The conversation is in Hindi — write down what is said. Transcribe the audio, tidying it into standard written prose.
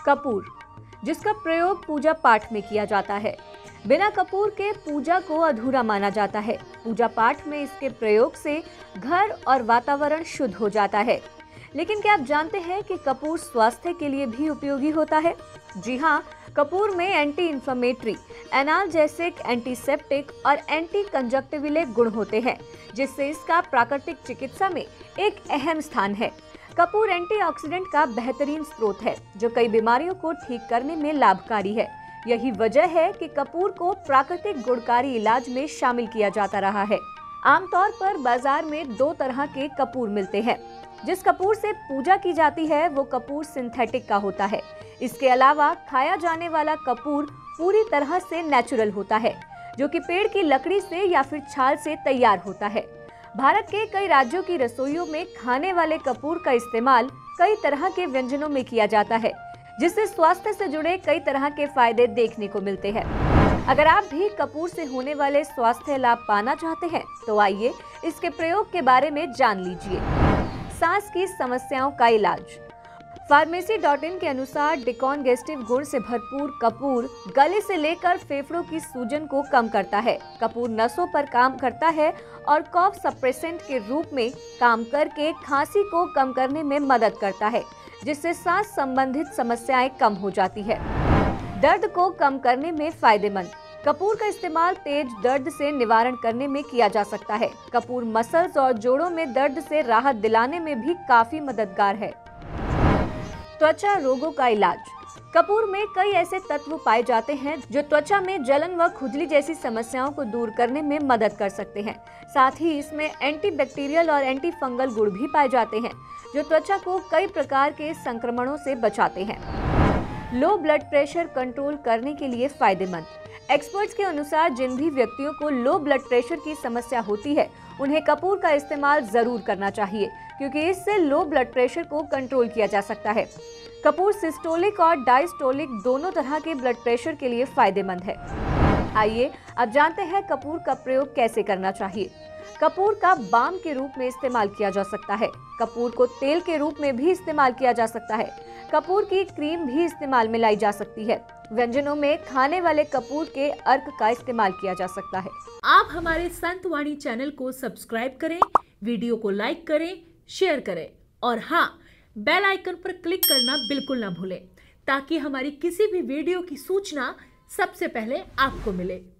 कपूर, जिसका प्रयोग पूजा पाठ में किया जाता है। बिना कपूर के पूजा को अधूरा माना जाता है। पूजा पाठ में इसके प्रयोग से घर और वातावरण शुद्ध हो जाता है। लेकिन क्या आप जानते हैं कि कपूर स्वास्थ्य के लिए भी उपयोगी होता है? जी हाँ, कपूर में एंटी इंफ्लेमेटरी, एनाल्जेसिक, एंटीसेप्टिक और एंटी कंजक्टिविले गुण होते हैं, जिससे इसका प्राकृतिक चिकित्सा में एक अहम स्थान है। कपूर एंटीऑक्सीडेंट का बेहतरीन स्रोत है, जो कई बीमारियों को ठीक करने में लाभकारी है। यही वजह है कि कपूर को प्राकृतिक गुणकारी इलाज में शामिल किया जाता रहा है। आमतौर पर बाजार में 2 तरह के कपूर मिलते हैं। जिस कपूर से पूजा की जाती है वो कपूर सिंथेटिक का होता है। इसके अलावा खाया जाने वाला कपूर पूरी तरह से नेचुरल होता है, जो कि पेड़ की लकड़ी से या फिर छाल से तैयार होता है। भारत के कई राज्यों की रसोइयों में खाने वाले कपूर का इस्तेमाल कई तरह के व्यंजनों में किया जाता है, जिससे स्वास्थ्य से जुड़े कई तरह के फायदे देखने को मिलते हैं। अगर आप भी कपूर से होने वाले स्वास्थ्य लाभ पाना चाहते हैं तो आइए इसके प्रयोग के बारे में जान लीजिए। सांस की समस्याओं का इलाज। Pharmacy.in के अनुसार डिकॉन्गेस्टिव गुण से भरपूर कपूर गले से लेकर फेफड़ों की सूजन को कम करता है। कपूर नसों पर काम करता है और कॉफ सप्रेसेंट के रूप में काम करके खांसी को कम करने में मदद करता है, जिससे सांस संबंधित समस्याएं कम हो जाती है। दर्द को कम करने में फायदेमंद। कपूर का इस्तेमाल तेज दर्द से निवारण करने में किया जा सकता है। कपूर मसल्स और जोड़ों में दर्द से राहत दिलाने में भी काफी मददगार है। त्वचा रोगों का इलाज। कपूर में कई ऐसे तत्व पाए जाते हैं जो त्वचा में जलन व खुजली जैसी समस्याओं को दूर करने में मदद कर सकते हैं। साथ ही इसमें एंटीबैक्टीरियल और एंटी फंगल गुण भी पाए जाते हैं, जो त्वचा को कई प्रकार के संक्रमणों से बचाते हैं। लो ब्लड प्रेशर कंट्रोल करने के लिए फायदेमंद। एक्सपर्ट्स के अनुसार जिन भी व्यक्तियों को लो ब्लड प्रेशर की समस्या होती है, उन्हें कपूर का इस्तेमाल जरूर करना चाहिए, क्योंकि इससे लो ब्लड प्रेशर को कंट्रोल किया जा सकता है। कपूर सिस्टोलिक और डायस्टोलिक दोनों तरह के ब्लड प्रेशर के लिए फायदेमंद है। आइए अब जानते हैं कपूर का प्रयोग कैसे करना चाहिए। कपूर का बाम के रूप में इस्तेमाल किया जा सकता है। कपूर को तेल के रूप में भी इस्तेमाल किया जा सकता है। कपूर की क्रीम भी इस्तेमाल में लाई जा सकती है। व्यंजनों में खाने वाले कपूर के अर्क का इस्तेमाल किया जा सकता है। आप हमारे संतवाणी चैनल को सब्सक्राइब करें, वीडियो को लाइक करें, शेयर करें और हाँ, बेल आइकन पर क्लिक करना बिल्कुल ना भूलें, ताकि हमारी किसी भी वीडियो की सूचना सबसे पहले आपको मिले।